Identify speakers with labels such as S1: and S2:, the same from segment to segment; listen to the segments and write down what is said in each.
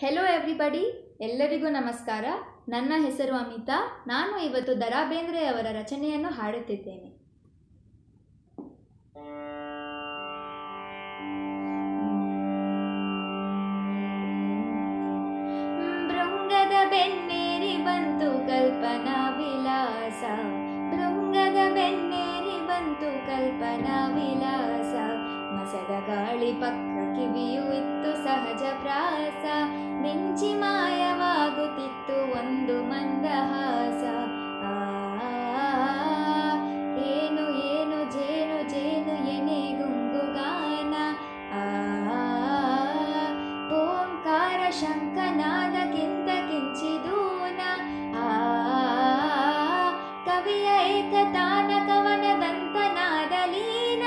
S1: Hello everybody, ಎಲ್ಲರಿಗೂ ನಮಸ್ಕಾರ. ನನ್ನ ಹೆಸರು ಅಮಿತಾ. ನಾನು ಇವತ್ತು ದ ರಾ ಬೇಂದ್ರೆಯವರ ರಚನೆಯನ್ನು ಹಾಡುತ್ತಿದ್ದೇನೆ. ಭೃಂಗದ ಬೆನ್ನೇರಿ ಬಂತು ಕಲ್ಪನಾ ವಿಲಾಸ, ಭೃಂಗದ ಬೆನ್ನೇರಿ ಬಂತು ಕಲ್ಪನಾ ವಿಲಾಸ. ಮಸದ ಗಾಳಿ ಪಕ್ಕ ಕಿವಿಯು ಇತ್ತು ಸಹಜ ಪ್ರಾಸ, ಮಿಂಚಿ ಮಾಯವಾಗುತ್ತಿತ್ತು ಒಂದು ಮಂದಹಾಸ. ಏನು ಏನು ಜೇನು ಜೇನು ಎನೆ ಗುಂಗುಗಾನ, ಓಂಕಾರ ಶಂಖನಾದಕ್ಕಿಂತ ಕಿಂಚಿದೂನ. ಕವಿಯ ಏಕತಾನ ಕವನದಂತ ನಾದಲೀನ.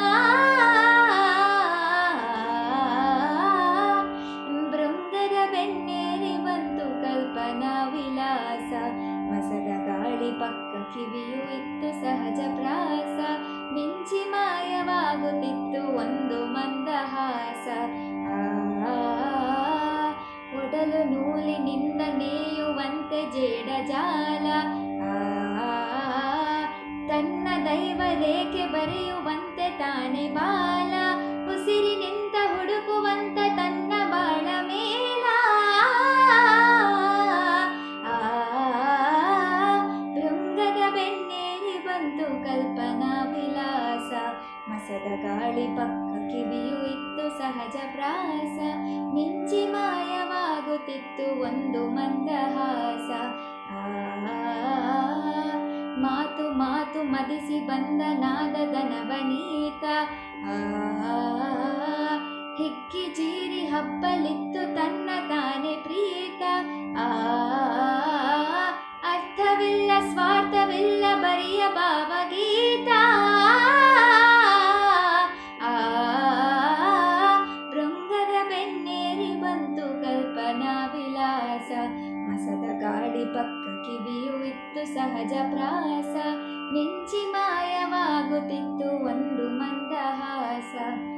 S1: ಭೃಂಗದ ಬೆನ್ನೇರಿ ಬಂತು ಕಲ್ಪನಾ ವಿಲಾಸ, ಮಸದ ಗಾಳಿ ಪಕ್ಕ ಕಿವಿಯು ಇತ್ತು ಸಹಜ ಪ್ರಾಸ, ಮಿಂಚಿ ಮಾಯವಾಗುತ್ತಿತ್ತು ಒಂದು ಮಂದಹಾಸ. ಒಡಲು ನೂಲಿನಿಂದ ನೇಯುವಂತೆ ಜೇಡ ಜಾಲ, ತನ್ನ ದೈವ ರೇಖೆ ಬರೆಯುವಂತೆ ತಾನೆ ಬಾಲ, ಉಸಿರಿನಿಂದ ಹುಡುಕುವಂತ ತನ್ನ ಬಾಳ ಮೇಲ. ಭೃಂಗದ ಬೆನ್ನೇರಿ ಬಂತು ಕಲ್ಪನಾ ವಿಲಾಸ, ಮಸದ ಗಾಳಿ ಪಕ್ಕ ಕಿವಿಯು ಇತ್ತು ಸಹಜ ಪ್ರಾಸ, ಮಿಂಚಿ ಮಾಯವಾಗುತ್ತಿತ್ತು ಒಂದು ಮಂದಹಾಸ. ಮಾತು ಮಾತು ಮದಿಸಿ ಬಂದ ನಾದದ ನವನೀತ, ಹಿಕ್ಕಿ ಜೀರಿ ಹಬ್ಬಲಿತ್ತು ತನ್ನ ತಾನೆ ಪ್ರೀತ. ಅರ್ಥವಿಲ್ಲ ಸ್ವಾರ್ಥವಿಲ್ಲ ಬರಿಯ ಭಾವಗೀತ. ಭೃಂಗದ ಬೆನ್ನೇರಿ ಬಂತು ಕಲ್ಪನಾ ವಿಲಾಸ, ಮಸದ ಗಾಳಿ ಪಕ್ಕ ಕಿವಿಯು ಇತ್ತು ಸಹಜ ಪ್ರಾಸ, ಮಿಂಚಿ ಮಾಯವಾಗುತ್ತಿತ್ತು ಒಂದು ಮಂದಹಾಸ.